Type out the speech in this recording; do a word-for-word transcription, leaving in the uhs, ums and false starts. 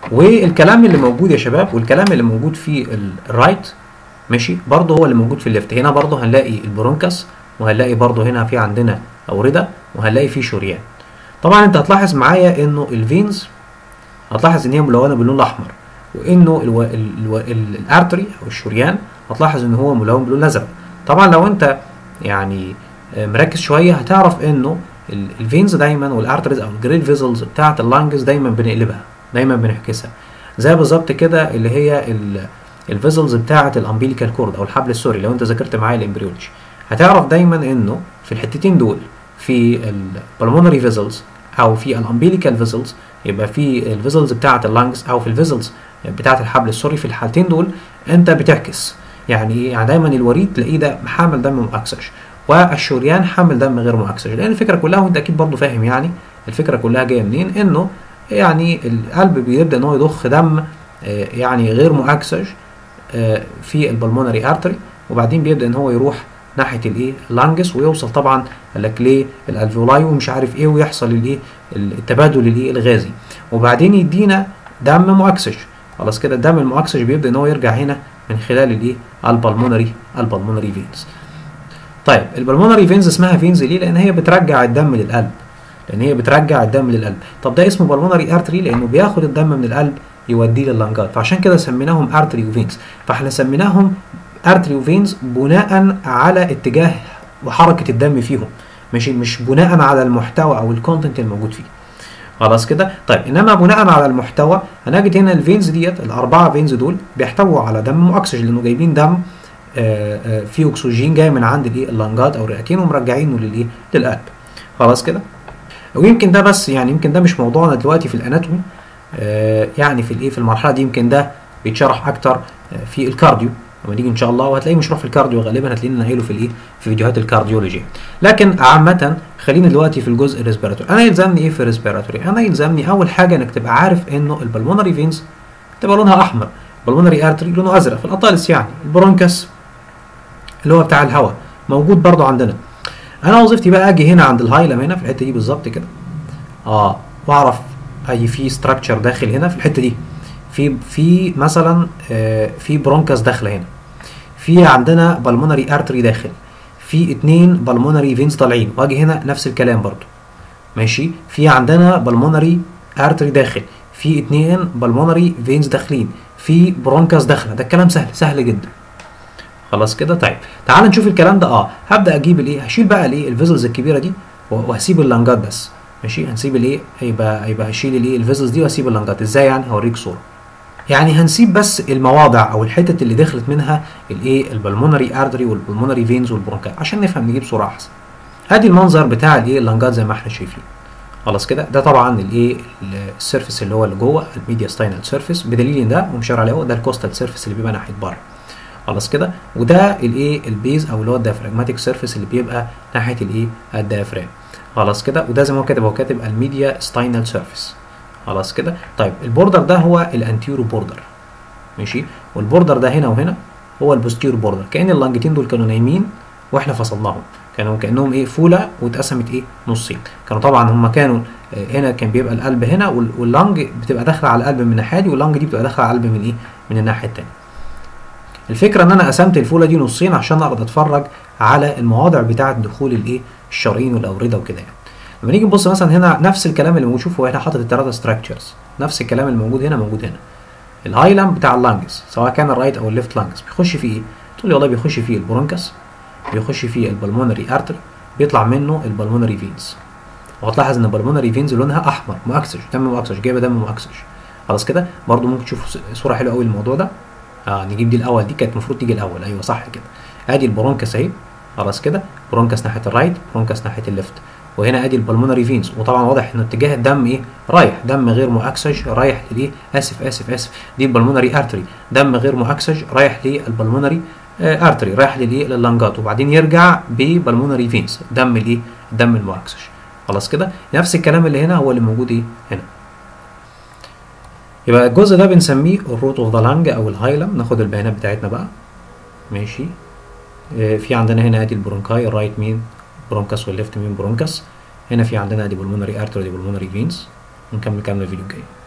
والكلام اللي موجود يا شباب والكلام اللي موجود في الرايت ماشي برضه هو اللي موجود في الليفت. هنا برضه هنلاقي البرونكس، وهنلاقي برضه هنا في عندنا اورده، وهنلاقي في شريان. طبعا انت هتلاحظ معايا انه الفينز هتلاحظ ان هي ملونه باللون الاحمر، وانه الو... الو... الارتري او الشريان هتلاحظ ان هو ملون باللون الازرق. طبعا لو انت يعني مركز شويه هتعرف انه الفينز دايما والارتريز او الجريد فيزلز بتاعه اللانجز دايما بنقلبها، دايما بنعكسها، زي بالظبط كده اللي هي الفيزلز بتاعه الامبيليكال كورد او الحبل السوري. لو انت ذاكرت معايا الامبريولوجي هتعرف دايما انه في الحتتين دول في البلمونري فيزلز او في الامبيليكال فيزلز، يبقى في الفيزلز بتاعه اللانجز او في الفيزلز بتاعه الحبل السوري، في الحالتين دول انت بتعكس. يعني يعني دايما الوريد تلاقيه ده حامل دم مؤكسج، والشريان حامل دم غير مؤكسج. لان الفكره كلها وانت اكيد برضه فاهم يعني الفكره كلها جايه منين، انه يعني القلب بيبدا ان هو يضخ دم يعني غير مؤكسج في البلمونري ارتري، وبعدين بيبدا ان هو يروح ناحيه الايه اللانجس، ويوصل طبعا قال لك ليه الالفيولاي ومش عارف ايه، ويحصل الايه التبادل الايه الغازي، وبعدين يدينا دم مؤكسج. خلاص كده الدم المؤكسج بيبدا ان هو يرجع هنا من خلال الايه البلمونري البلمونري فينز. طيب البلمونري فينز اسمها فينز ليه؟ لان هي بترجع الدم للقلب، لان هي بترجع الدم للقلب. طب ده اسمه بلمونري ارتري لانه بياخد الدم من القلب يوديه لللنجات، فعشان كده سميناهم ارتري وفينز. فاحنا سميناهم ارتري وفينز بناء على اتجاه وحركه الدم فيهم، مش مش بناء على المحتوى او الكونتنت الموجود فيه. خلاص كده. طيب انما بناء على المحتوى هنجد هنا الفينز ديت الاربعه فينز دول بيحتووا على دم مؤكسج، لانه جايبين دم فيه اكسجين جاي من عند الايه اللنجات او الرئتين ومرجعينه للايه للقلب. خلاص كده. ويمكن ده بس يعني يمكن ده مش موضوعنا دلوقتي في الاناتومي، آه يعني في الايه في المرحله دي يمكن ده بيتشرح اكتر في الكارديو لما نيجي ان شاء الله، وهتلاقيه مشروح في الكارديو غالبا، هتلاقينا نقله في الايه في فيديوهات الكارديولوجي. لكن عامه خلينا دلوقتي في الجزء الريسبيراتوري. انا يلزمني ايه في الريسبيراتوري؟ انا يلزمني اول حاجه انك تبقى عارف انه البلمونري فينز تبقى لونها احمر، البلمونري ارتري لونه ازرق في الاطالس، يعني البرونكس اللي هو بتاع الهواء موجود برضو عندنا. انا وظيفتي بقى اجي هنا عند الهايلم هنا في الحته دي بالظبط كده، اه واعرف اي في ستراكشر داخل هنا في الحته دي، في في مثلا آه في برونكس داخله هنا، في عندنا بالمونري ارتري داخل، في اتنين بالمونري فينز طالعين، واجي هنا نفس الكلام برضو ماشي، في عندنا بالمونري ارتري داخل، في اتنين بالمونري فينز داخلين، في برونكس داخله. ده الكلام سهل سهل جدا. خلاص كده. طيب تعال نشوف الكلام ده. اه هبدا اجيب الايه، هشيل بقى الايه الفيزلز الكبيره دي وهسيب اللنجات بس، ماشي. هنسيب الايه هيبقى هيبقى هشيل الايه الفيزلز دي وهسيب اللنجات. ازاي يعني؟ هوريك صوره. يعني هنسيب بس المواضع او الحتت اللي دخلت منها الايه البلمونري ارتري والبلمونري فينز والبرونكات عشان نفهم نجيب صوره احسن. ادي المنظر بتاع الايه اللنجات زي ما احنا شايفين. خلاص كده. ده طبعا الايه السيرفيس اللي هو اللي جوه الميديا ستاينال سيرفيس، بدليل ان ده ومشاور عليه ده الكوستال سيرفيس اللي بيبقى ناحيه بره. خلاص كده. وده الايه البيز او اللي هو الديافراجماتيك سيرفيس اللي بيبقى ناحيه الايه الديافرام. خلاص كده. وده زي ما هو كاتب، هو كاتب الميديا ستاينال سيرفيس. خلاص كده. طيب البوردر ده هو الانتيرو بوردر، ماشي. والبوردر ده هنا وهنا هو البوستيرو بوردر. كأن اللنجتين دول كانوا نايمين واحنا فصلناهم، كانوا كانهم ايه فوله واتقسمت ايه نصين. كانوا طبعا هم كانوا هنا كان بيبقى القلب هنا، واللنج بتبقى داخله على القلب من الناحيه دي، واللنج دي بتبقى داخله على القلب من ايه من الناحيه الثانيه. الفكره ان انا قسمت الفوله دي نصين عشان اقدر اتفرج على المواضع بتاعه دخول الايه الشرايين والاورده وكده يعني. لما نيجي نبص مثلا هنا نفس الكلام اللي موجود، هو هنا حاطط الثلاثه ستراكشرز، نفس الكلام اللي موجود هنا موجود هنا. الهايلم بتاع اللانجز سواء كان الرايت او الليفت لانجز بيخش فيه ايه؟ تقول لي والله بيخش فيه البرونكس، بيخش فيه البلمونري ارتري، بيطلع منه البلمونري فينز. وهتلاحظ ان البلمونري فينز لونها احمر مؤكسج، دم مؤكسج، جايبه دم مؤكسج. خلاص كده. برده ممكن تشوف صوره حلوه قوي للموضوع ده. اه نجيب دي الاول، دي كانت المفروض تيجي الاول، ايوه صح كده. ادي البرونكس اهي. خلاص كده. برونكس ناحيه الرايت، برونكس ناحيه الليفت. وهنا ادي البلمونري فينز، وطبعا واضح ان اتجاه الدم ايه رايح، دم غير مؤكسج رايح للايه اسف اسف اسف دي البلمونري ارتري، دم غير مؤكسج رايح للبلمونري آه ارتري، رايح للايه لللنجات، وبعدين يرجع ببلمونري فينز دم الايه الدم المؤكسج. خلاص كده. نفس الكلام اللي هنا هو اللي موجود ايه هنا. يبقى الجزء ده بنسميه الروت اوف ذا لانج او الهايلم. ناخد البيانات بتاعتنا بقى ماشي. آه في عندنا هنا ادي البرونكاي، الرايت مين برونكس والليفت مين برونكس. هنا في عندنا دي بلمونري ارتري ودي بلمونري فينز. ونكمل كلامنا الفيديو الجاي.